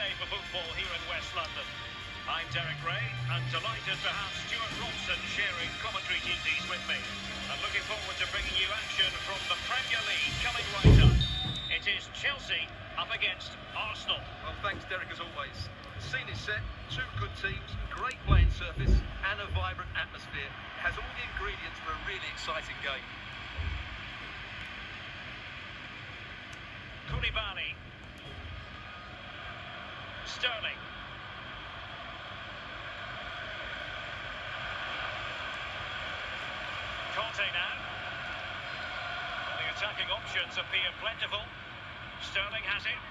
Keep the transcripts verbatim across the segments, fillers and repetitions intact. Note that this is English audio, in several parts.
day for football here in West London. I'm Derek Ray, and delighted to have Stuart Robson sharing commentary duties with me. And looking forward to bringing you action from the Premier League coming right up. It is Chelsea up against Arsenal. Well, thanks, Derek, as always. The scene is set, two good teams, great playing surface, and a vibrant atmosphere. It has all the ingredients for a really exciting game. Koulibaly. Sterling. Conte now. Well, the attacking options appear plentiful. Sterling has it.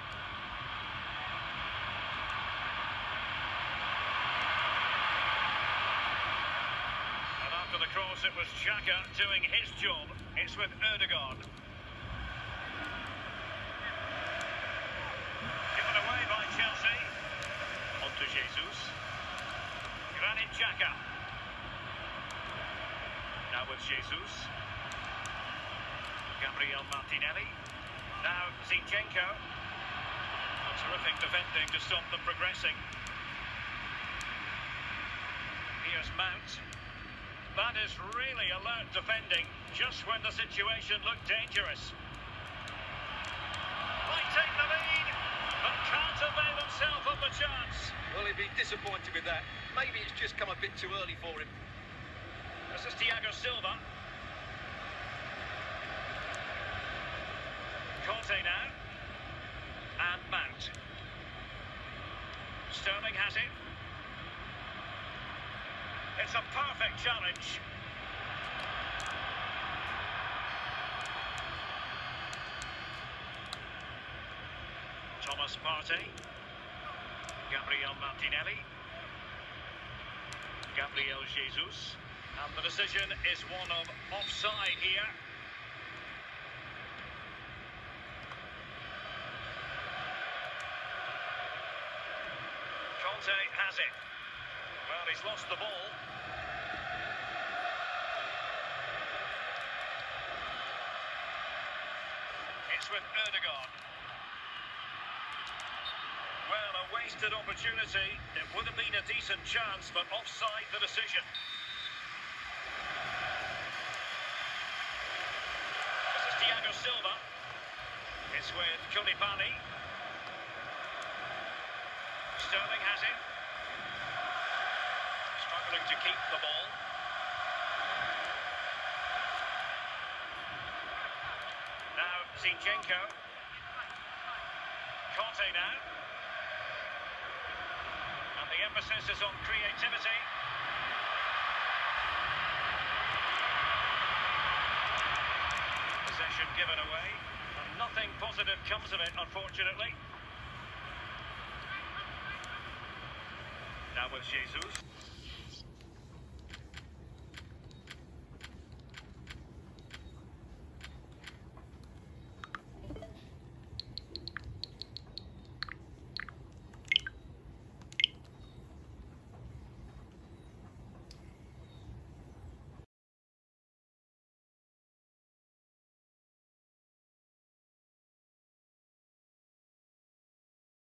And after the cross, it was Xhaka doing his job. It's with Ødegaard. Given away by Chelsea. On to Jesus. Granit Xhaka. Now with Jesus. Gabriel Martinelli. Now Zinchenko. A terrific defending to stop them progressing. Here's Mount. That is really alert defending, just when the situation looked dangerous. Might take the lead, but can't avail himself of the chance. Well, he'd be disappointed with that. Maybe it's just come a bit too early for him. This is Thiago Silva. Conte now. And Mount. Sterling has it. It's a perfect challenge. Thomas Partey. Gabriel Martinelli. Gabriel Jesus. And the decision is one of offside here. Conte has it. Well, he's lost the ball. It's with Ødegaard. Well, a wasted opportunity. It would have been a decent chance, but offside the decision. This is Thiago Silva. It's with Koulibaly. Sterling has it. Struggling to keep the ball. Now Zinchenko. Conte now. And the emphasis is on creativity. Possession given away. And nothing positive comes of it, unfortunately. Now with Jesus.